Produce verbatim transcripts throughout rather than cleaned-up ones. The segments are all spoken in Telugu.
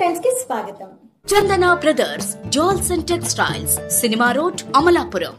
టైమ్స్ కి స్వాగతం. Chandana brothers jewels and textiles, cinema road, Amalapuram.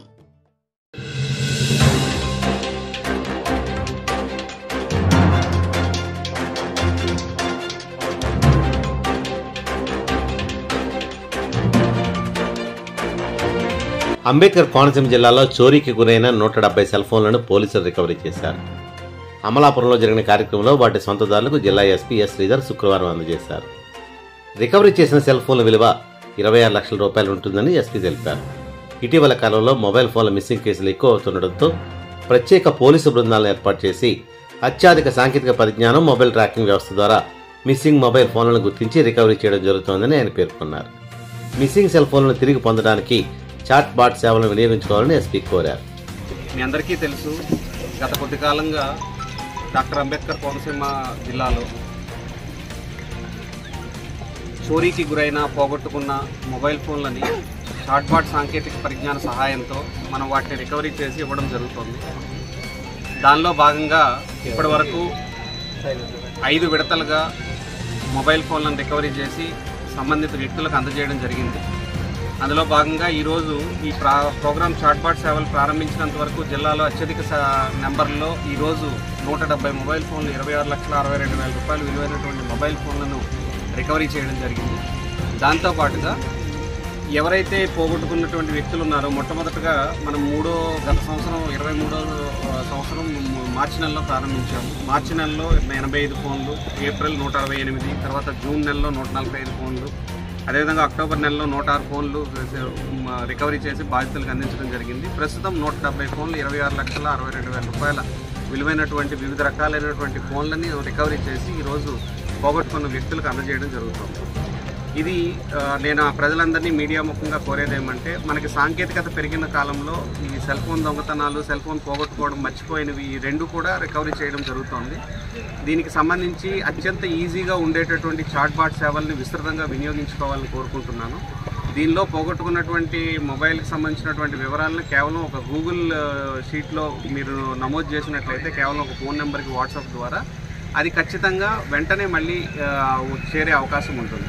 Ambedkar Konaseema జిల్లాలో చోరీకి గురైన నూట డెబ్బై సెల్ ఫోన్లను పోలీసులు రికవరీ చేశారు. అమలాపురంలో జరిగిన కార్యక్రమంలో వాటి సొంతదారులకు జిల్లా ఎస్పీ ఎస్ శ్రీధర్ శుక్రవారం అందజేశారు. రికవరీ చేసిన సెల్ ఫోన్ల విలువ ఇరవై ఆరు లక్షల రూపాయలు ఉంటుందని ఎస్పీ తెలిపారు. ఇటీవల కాలంలో మొబైల్ ఫోన్ల మిస్సింగ్ కేసులు ఎక్కువ అవుతుండటంతో ప్రత్యేక పోలీసు బృందాలను ఏర్పాటు చేసి అత్యాధిక సాంకేతిక పరిజ్ఞానం, మొబైల్ ట్రాకింగ్ వ్యవస్థ ద్వారా మిస్సింగ్ మొబైల్ ఫోన్లను గుర్తించి రికవరీ చేయడం జరుగుతోందని ఆయన పేర్కొన్నారు. మిస్సింగ్ సెల్ ఫోన్లను తిరిగి పొందడానికి చాట్ బాట్ సేవలను వినియోగించుకోవాలని ఎస్పీ కోరారు. మీ అందరికీ తెలుసు, గత కొద్ది కాలంగా డాక్టర్ అంబేద్కర్ కోనసీమ జిల్లాలో చోరీకి గురైన పోగొట్టుకున్న మొబైల్ ఫోన్లని చాట్ బాట్ సాంకేతిక పరిజ్ఞాన సహాయంతో మనం వాటిని రికవరీ చేసి ఇవ్వడం జరుగుతుంది. దానిలో భాగంగా ఇప్పటి వరకు ఐదు విడతలుగా మొబైల్ ఫోన్లను రికవరీ చేసి సంబంధిత వ్యక్తులకు అందజేయడం జరిగింది. అందులో భాగంగా ఈరోజు ఈ ప్రా ప్రోగ్రామ్ చాట్బాట్ సేవలు ప్రారంభించినంత వరకు జిల్లాలో అత్యధిక నెంబర్లో ఈరోజు నూట డెబ్బై మొబైల్ ఫోన్లు, ఇరవై ఆరు లక్షల అరవై రెండు వేల రూపాయలు విలువైనటువంటి మొబైల్ ఫోన్లను రికవరీ చేయడం జరిగింది. దాంతోపాటుగా ఎవరైతే పోగొట్టుకున్నటువంటి వ్యక్తులు ఉన్నారో, మొట్టమొదటిగా మనం మూడో గత సంవత్సరం ఇరవై మూడో సంవత్సరం మార్చి నెలలో ప్రారంభించాము. మార్చి నెలలో ఎనభై ఐదు ఫోన్లు, ఏప్రిల్ నూట అరవై ఎనిమిది, తర్వాత జూన్ నెలలో నూట నలభై ఐదు ఫోన్లు, అదేవిధంగా అక్టోబర్ నెలలో నూట ఆరు ఫోన్లు రికవరీ చేసి బాధితులకు అందించడం జరిగింది. ప్రస్తుతం నూట డెబ్బై ఫోన్లు, ఇరవై ఆరు లక్షల అరవై రెండు వేల రూపాయల విలువైనటువంటి వివిధ రకాలైనటువంటి ఫోన్లని రికవరీ చేసి ఈరోజు పోగొట్టుకున్న వ్యక్తులకు అందజేయడం జరుగుతుంది. ఇది నేను ఆ ప్రజలందరినీ మీడియా ముఖంగా కోరేది ఏమంటే, మనకి సాంకేతికత పెరిగిన కాలంలో ఈ సెల్ ఫోన్ దొంగతనాలు, సెల్ ఫోన్ పోగొట్టుకోవడం, మర్చిపోయినవి ఈ రెండు కూడా రికవరీ చేయడం జరుగుతోంది. దీనికి సంబంధించి అత్యంత ఈజీగా ఉండేటటువంటి చాట్ బాట్ సేవల్ని విస్తృతంగా వినియోగించుకోవాలని కోరుకుంటున్నాను. దీనిలో పోగొట్టుకున్నటువంటి మొబైల్కి సంబంధించినటువంటి వివరాలను కేవలం ఒక గూగుల్ షీట్లో మీరు నమోదు చేసినట్లయితే కేవలం ఒక ఫోన్ నెంబర్కి వాట్సాప్ ద్వారా అది ఖచ్చితంగా వెంటనే మళ్ళీ చేరే అవకాశం ఉంటుంది.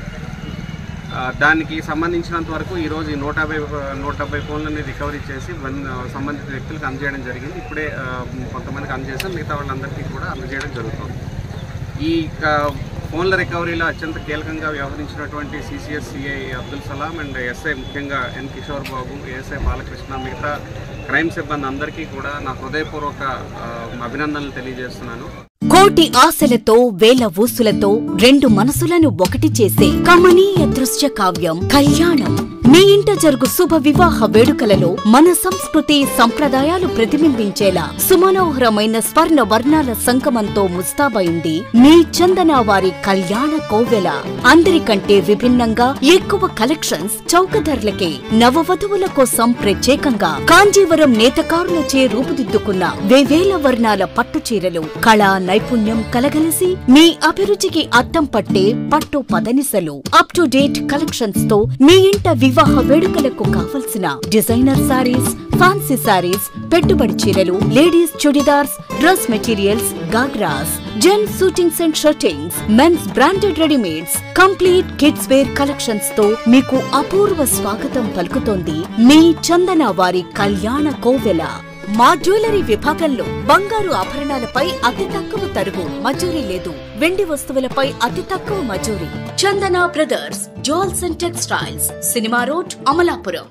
దానికి సంబంధించినంత వరకు ఈరోజు ఈ నూట యాభై నూట డెబ్బై ఫోన్లని రికవరీ చేసి సంబంధిత వ్యక్తులకు అందజేయడం జరిగింది. ఇప్పుడే కొంతమందికి అందజేసాం, మిగతా వాళ్ళందరికీ కూడా అందజేయడం జరుగుతుంది. ఈ ఫోన్ల రికవరీలో అత్యంత కీలకంగా వ్యవహరించినటువంటి CCS CI Abdul Salam and SI ముఖ్యంగా ఎన్ కిషోర్ బాబు, ఏఎస్ఐ బాలకృష్ణ, మిగతా క్రైమ్ సిబ్బంది అందరికీ కూడా నా హృదయపూర్వక అభినందనలు తెలియజేస్తున్నాను. కోటి ఆశలతో, వేల ఊసులతో రెండు మనసులను ఒకటి చేసే కమనీయ దృశ్య కావ్యం కళ్యాణం. మీ ఇంట జరుగు శుభ వివాహ వేడుకలలో మన సంస్కృతి సంప్రదాయాలు ప్రతిబింబించేలా సుమనోహరమైన స్వర్ణ వర్ణాల సంగమంతో ముస్తాబైంది మీ చందన వారి కళ్యాణ కోవెల. అందరికంటే విభిన్నంగా ఎక్కువ కలెక్షన్స్ చౌక ధరలకే నవవధువుల కోసం ప్రత్యేకంగా కాంజీవరం నేతకారులచే రూపుదిద్దుకున్న వేవేల వర్ణాల పట్టు చీరలు, కళా నైపుణ్యం కలగలిసి మీ అభిరుచికి అద్దం పట్టే పట్టు పదనిసలు, అప్ టు డేట్ కలెక్షన్స్ తో మీ ఇంట వివాహ వేడుకలకు కావలసిన డిజైనర్ సారీస్, ఫ్యాన్సీ సారీస్, పెట్టుబడి చీరలు, ladies churidars, dress materials, ghagras, gents suitings and shirtings, men's branded readymades, complete kids wear collections తో మీకు అపూర్వ స్వాగతం పలుకుతోంది మీ చందన వారి కళ్యాణ కోవెల. మా జ్యువెలరీ విభాగంలో బంగారు ఆభరణాలపై అతి తక్కువ తరుగు, మజూరీ లేదు. వెండి వస్తువులపై అతి తక్కువ మజూరీ. Chandana brothers jewels and textiles, cinema road, Amalapuram.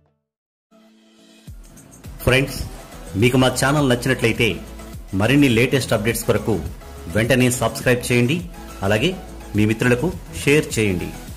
Friends, మీకు మా ఛానల్ నచ్చినట్లయితే మరిన్ని లేటెస్ట్ అప్డేట్స్ కొరకు వెంటనే సబ్స్క్రైబ్ చేయండి. అలాగే మీ మిత్రులకు షేర్ చేయండి.